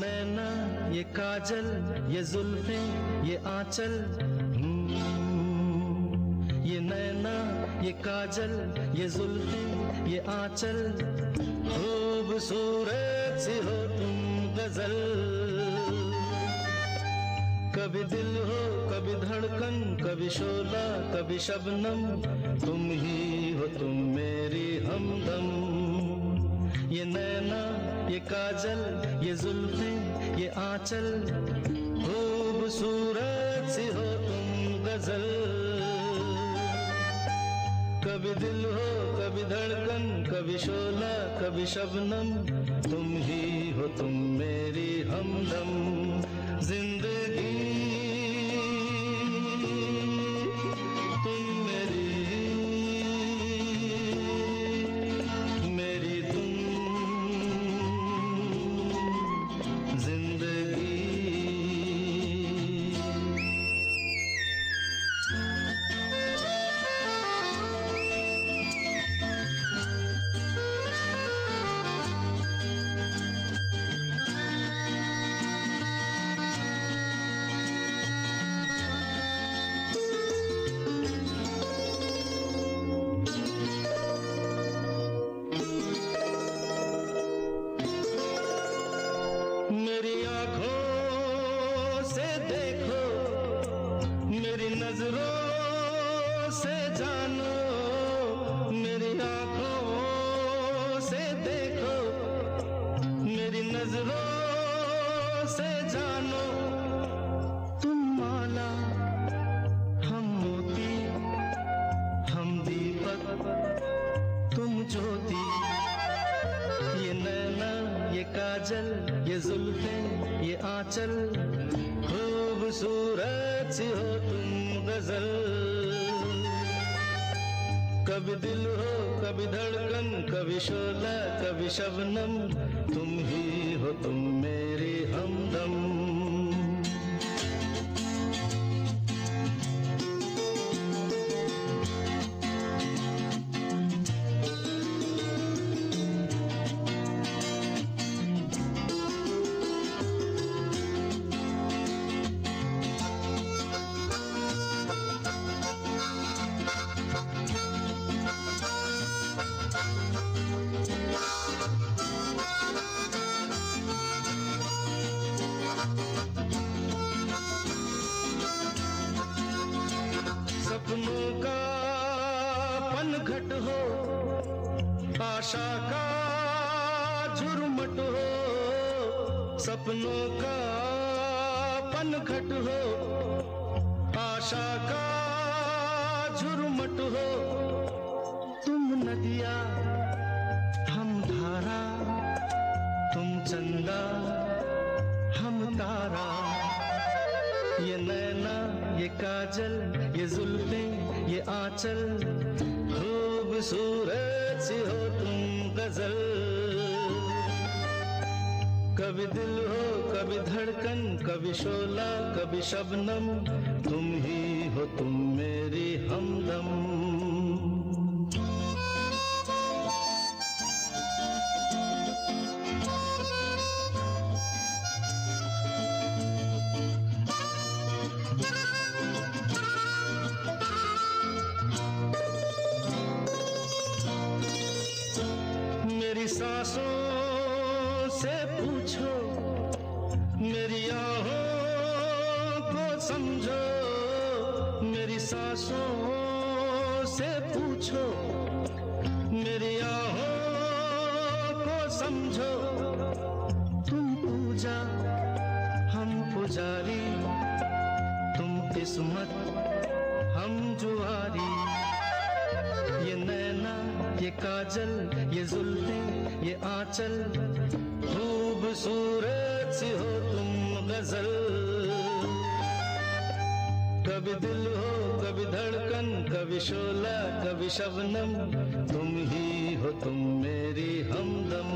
नैना ये काजल ये जुल्फें ये आंचल, ये नैना ये काजल ये जुल्फें ये आंचल, खूबसूरत सी हो तुम गजल। कभी दिल हो कभी धड़कन, कभी शोला कभी शबनम, तुम ही हो तुम मेरी हमदम। ये नैना ये काजल ये जुल्फें ये आंचल, खूबसूरत सी हो तुम गजल। कभी दिल हो कभी धड़कन, कभी शोला कभी शबनम, तुम ही हो तुम मेरी हमदम। जिंदगी तुम मेरी, मेरी तुम जिंदगी। मेरी आँखों से देखो, मेरी नजरों से जानो, मेरी आँखों से देखो, मेरी नजरों से जानो। तुम माला हम मोती, हम दीपक तुम ज्योति। ये नैना ये काजल ये जुल्फें ये आंचल, खूबसूरत सी हो तुम गजल। कभी दिल हो कभी धड़कन, कभी शोला कभी शबनम, तुम ही हो तुम मेरी हमदम। सपनों का पनघट हो, आशा का झुरमुट हो। सपनों का पनघट हो, आशा का झुरमुट हो। तुम नदिया हम धारा, तुम चंदा हम तारा। ये नैना ये काजल ये जुल्फें ये आंचल, खूबसूरत सी हो तुम गजल। कभी दिल हो कभी धड़कन, कभी शोला कभी शबनम, तुम ही हो तुम मेरी हमदम। मेरी सांसों से पूछो, मेरी आहों को समझो। मेरी सांसों से पूछो, मेरी आहों को समझो। तुम पूजा हम पुजारी, तुम किस्मत हम जुआरी। ये नैना ये काजल ये जुल्फें ये आंचल, खूबसूरत सी हो तुम गजल। कभी दिल हो कभी धड़कन, कभी शोला कभी शबनम, तुम ही हो तुम मेरी हमदम।